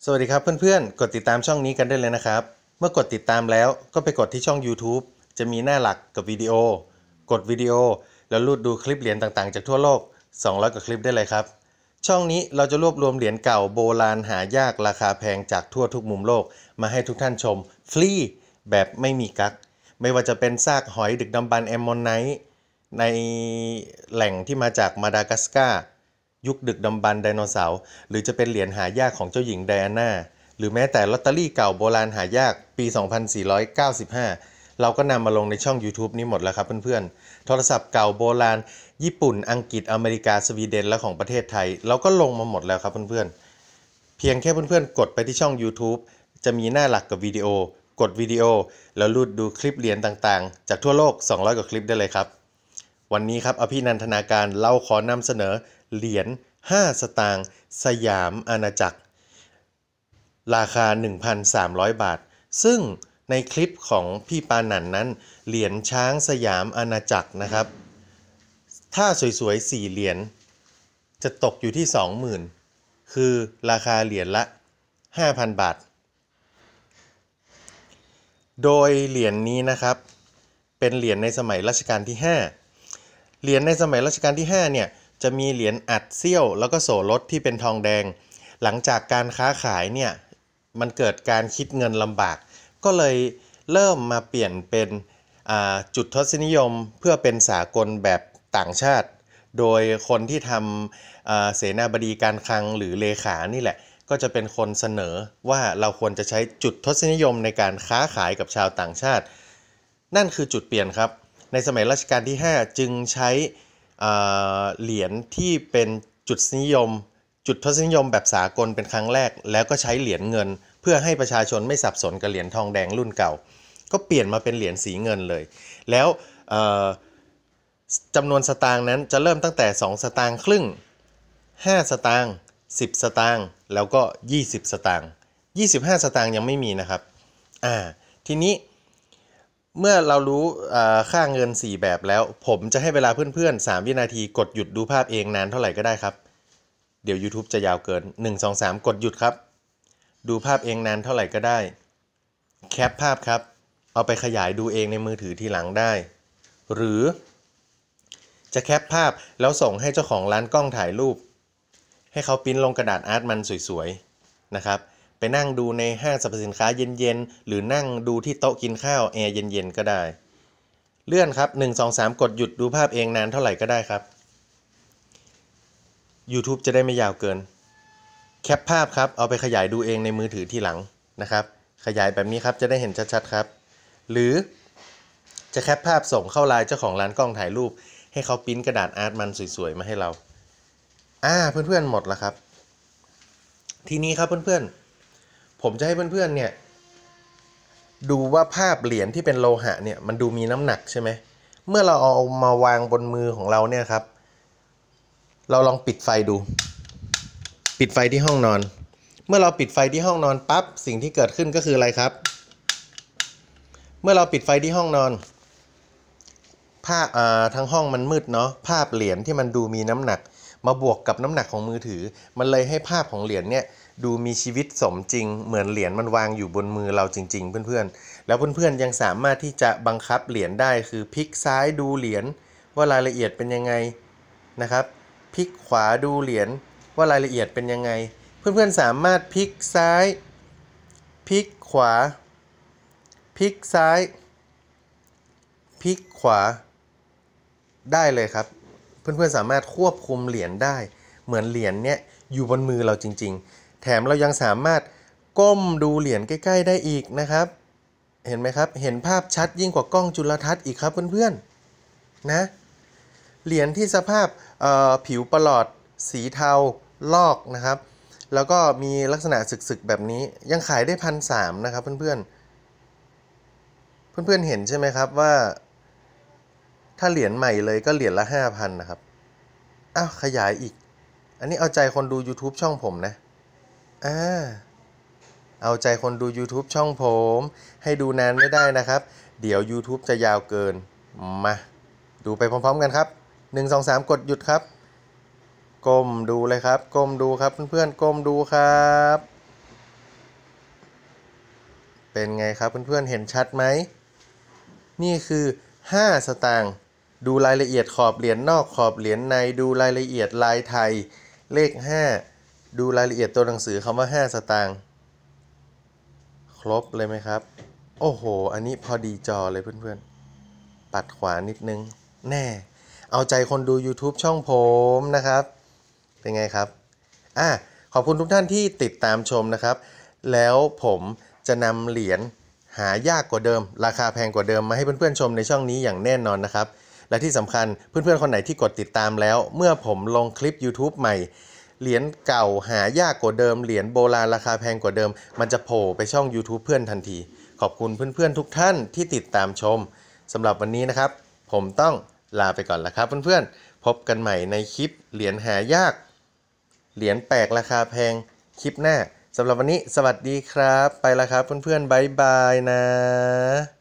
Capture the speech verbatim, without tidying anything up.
สวัสดีครับเพื่อนๆกดติดตามช่องนี้กันได้เลยนะครับเมื่อกดติดตามแล้วก็ไปกดที่ช่อง YouTube จะมีหน้าหลักกับวิดีโอกดวิดีโอแล้วลูดดูคลิปเหรียญต่างๆจากทั่วโลกสองร้อยกว่าคลิปได้เลยครับช่องนี้เราจะรวบรวมเหรียญเก่าโบราณหายากราคาแพงจากทั่วทุกมุมโลกมาให้ทุกท่านชมฟรีแบบไม่มีกั๊กไม่ว่าจะเป็นซากหอยดึกดำบรรพ์แอมมอนไนท์ในแหล่งที่มาจากมาดากัสการ์ยุคดึกดำบรรพ์ไดโนเสาร์หรือจะเป็นเหรียญหายากของเจ้าหญิงไดอาน่าหรือแม้แต่ลอตเตอรี่เก่าโบราณหายากปี สองพันสี่ร้อยเก้าสิบห้า เราก็นำมาลงในช่อง YouTube นี้หมดแล้วครับเพื่อนๆโทรศัพท์เก่าโบราณญี่ปุ่นอังกฤษอเมริกาสวีเดนและของประเทศไทยเราก็ลงมาหมดแล้วครับเพื่อนๆเพียงแค่เพื่อนๆกดไปที่ช่อง YouTube จะมีหน้าหลักกับวิดีโอกดวิดีโอแล้วลูดดูคลิปเหรียญต่างๆจากทั่วโลกสองร้อยกว่าคลิปได้เลยครับวันนี้ครับอภินันทนาการเราขอนำเสนอเหรียญห้าสตางค์สยามอาณาจักรราคา หนึ่งพันสามร้อย บาทซึ่งในคลิปของพี่ปานันนั้นเหรียญช้างสยามอาณาจักรนะครับถ้าสวยๆสี่เหรียญจะตกอยู่ที่ สองหมื่น คือราคาเหรียญละ ห้าพัน บาทโดยเหรียญนี้นะครับเป็นเหรียญในสมัยรัชกาลที่ห้าเหรียญในสมัยรัชกาลที่ห้าเนี่ยจะมีเหรียญอัดเสี้ยวแล้วก็โสรถที่เป็นทองแดงหลังจากการค้าขายเนี่ยมันเกิดการคิดเงินลำบากก็เลยเริ่มมาเปลี่ยนเป็นจุดทศนิยมเพื่อเป็นสากลแบบต่างชาติโดยคนที่ทำเสนาบดีการคลังหรือเลขานี่แหละก็จะเป็นคนเสนอว่าเราควรจะใช้จุดทศนิยมในการค้าขายกับชาวต่างชาตินั่นคือจุดเปลี่ยนครับในสมัยรัชกาลที่ห้าจึงใช้เหรียญที่เป็นจุดนิยมจุดทศนิยมแบบสากลเป็นครั้งแรกแล้วก็ใช้เหรียญเงินเพื่อให้ประชาชนไม่สับสนกับเหรียญทองแดงรุ่นเก่าก็เปลี่ยนมาเป็นเหรียญสีเงินเลยแล้วจำนวนสตางค์นั้นจะเริ่มตั้งแต่สองสตางค์ครึ่งห้าสตางค์สิบสตางค์แล้วก็ยี่สิบสตางค์ยี่สิบห้าสตางค์ยังไม่มีนะครับอ่าทีนี้เมื่อเรารู้ค่าเงินสี่แบบแล้วผมจะให้เวลาเพื่อนๆสามวินาทีกดหยุดดูภาพเองนานเท่าไหร่ก็ได้ครับเดี๋ยว YouTube จะยาวเกินหนึ่ง สอง สามกดหยุดครับดูภาพเองนานเท่าไหร่ก็ได้แคปภาพครับเอาไปขยายดูเองในมือถือทีหลังได้หรือจะแคปภาพแล้วส่งให้เจ้าของร้านกล้องถ่ายรูปให้เขาปริ้นลงกระดาษอาร์ตมันสวยๆนะครับไปนั่งดูในห้างสรรพสินค้าเย็นๆหรือนั่งดูที่โต๊ะกินข้าวแอร์เย็นๆก็ได้เลื่อนครับหนึ่ง สอง สามกดหยุดดูภาพเองนานเท่าไหร่ก็ได้ครับ YouTube จะได้ไม่ยาวเกินแคปภาพครับเอาไปขยายดูเองในมือถือทีหลังนะครับขยายแบบนี้ครับจะได้เห็นชัดๆครับหรือจะแคปภาพส่งเข้าไลน์เจ้าของร้านกล้องถ่ายรูปให้เขาปริ้นกระดาษอาร์ตมันสวยๆมาให้เราอ่าเพื่อนๆหมดแล้วครับทีนี้ครับเพื่อนๆผมจะให้เพื่อนๆเนี่ยดูว่าภาพเหรียญที่เป็นโลหะเนี่ยมันดูมีน้ำหนักใช่ไหมเมื่อเราเอามาวางบนมือของเราเนี่ยครับเราลองปิดไฟดูปิดไฟที่ห้องนอนเมื่อเราปิดไฟที่ห้องนอนปั๊บสิ่งที่เกิดขึ้นก็คืออะไรครับเมื่อเราปิดไฟที่ห้องนอนภาพอ่าทั้งห้องมันมืดเนาะภาพเหรียญที่มันดูมีน้ำหนักมาบวกกับน้ำหนักของมือถือมันเลยให้ภาพของเหรียญเนี่ยดูมีชีวิตสมจริงเหมือนเหรียญมันวางอยู่บนมือเราจริงๆเพื่อนๆแล้วเพื่อนๆยังสามารถที่จะบังคับเหรียญได้คือพลิกซ้ายดูเหรียญว่ารายละเอียดเป็นยังไงนะครับพลิกขวาดูเหรียญว่ารายละเอียดเป็นยังไงเพื่อนๆสามารถพลิกซ้ายพลิกขวาพลิกซ้ายพลิกขวาได้เลยครับเพื่อนๆสามารถควบคุมเหรียญได้เหมือนเหรียญเนี้ยอยู่บนมือเราจริงๆแถมเรายังสามารถก้มดูเหรียญใกล้ๆได้อีกนะครับเห็นไหมครับเห็นภาพชัดยิ่งกว่ากล้องจุลทรรศน์อีกครับเพื่อนๆนะเหรียญที่สภาพผิวประหลอดสีเทาลอกนะครับแล้วก็มีลักษณะสึกๆแบบนี้ยังขายได้พันสามนะครับเพื่อนๆเพื่อนๆเห็นใช่ไหมครับว่าถ้าเหรียญใหม่เลยก็เหรียญละ ห้าพัน นะครับอ้าวขยายอีกอันนี้เอาใจคนดู YouTube ช่องผมนะอ่าเอาใจคนดู YouTube ช่องผมให้ดูนานไม่ได้นะครับเดี๋ยว YouTube จะยาวเกินมาดูไปพร้อมๆกันครับหนึ่ง สอง สามกดหยุดครับก้มดูเลยครับก้มดูครับเพื่อนๆก้มดูครับเป็นไงครับเพื่อนๆเห็นชัดไหมนี่คือห้าสตางค์ดูรายละเอียดขอบเหรียญนอกขอบเหรียญในดูรายละเอียดลายไทยเลขห้าดูรายละเอียดตัวหนังสือคำว่าห้าสตางค์ครบเลยไหมครับโอ้โหอันนี้พอดีจอเลยเพื่อนๆปัดขวานิดนึงแน่เอาใจคนดู YouTube ช่องผมนะครับเป็นไงครับอ่ะขอบคุณทุกท่านที่ติดตามชมนะครับแล้วผมจะนำเหรียญหายากกว่าเดิมราคาแพงกว่าเดิมมาให้เพื่อนๆชมในช่องนี้อย่างแน่นอนนะครับและที่สำคัญเพื่อนๆคนไหนที่กดติดตามแล้วเมื่อผมลงคลิป YouTube ใหม่เหรียญเก่าหายากกว่าเดิมเหรียญโบราณราคาแพงกว่าเดิมมันจะโผล่ไปช่อง YouTube เพื่อนทันทีขอบคุณเพื่อนๆทุกท่านที่ติดตามชมสำหรับวันนี้นะครับผมต้องลาไปก่อนละครับเพื่อนๆพบกันใหม่ในคลิปเหรียญหายากเหรียญแปลกราคาแพงคลิปหน้าสำหรับวันนี้สวัสดีครับไปแล้วครับเพื่อนๆบ๊ายบายนะ